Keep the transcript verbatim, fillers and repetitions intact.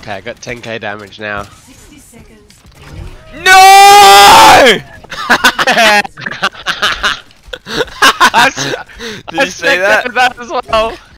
Okay, I got ten K damage now. sixty seconds. No! Did you say that? that as well.